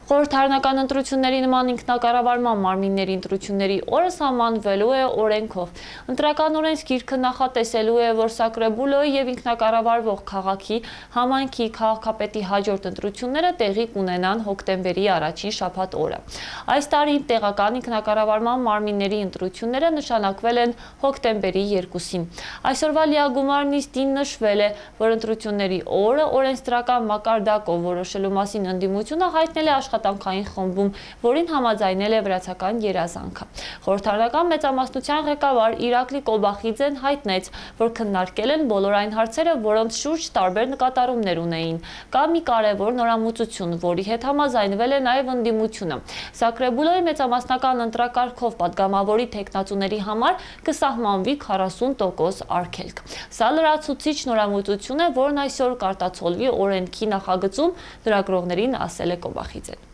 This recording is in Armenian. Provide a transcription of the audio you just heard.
Խորհրդարանական ընտրությունների նման ինքնակառավարման մարմինների ընտրությունների օրը սահմանվելու է օրենքով։ Ընտրական օրենսգիրքը նախատեսելու է, որ Սակրեբուլոյի եւ ինքնակառավարվող քաղաքի համայնքի քաղաքապետի հաջորդ ընտրությունները տեղի կունենան հոկտեմբերի առաջին շաբաթ օրը։ Այս տարի տեղական ինքնակառավարման մարմինների ընտրությունները նշանակվել են հոկտեմբերի 2-ին։ Այսօրվա լիագումար նիստին նշվել է, որ ընտրությունների օրը օրենսդրական մակարդակով որոշելու մասին ընդդիմությունը հայտնել է աշխատանքային խմբում, որին համաձայնել է վրացական երազանքը։ Խորհրդարանական մեծամասնության ղեկավար Իրակլի Կոբախիձեն հայտնեց, որ քննարկել են բոլոր այն հարցերը, որոնց շուրջ տարբեր նկատառումներ ունեին։ Կա մի կարևոր նորամուծություն, որի հետ համաձայնվել է նաև ընդդիմությունը։ Սակրեբուլոյի մեծամասնական ընտրակարգով պատգամավորի թեկնածուների համար կսահմանվի 40% արգելք։ Սա լրացուցիչ նորամուծություն է, որն այսօր կարտացոլվի օրենքի նախագծում, լրագրողներին ասել է Կոբախիձեն։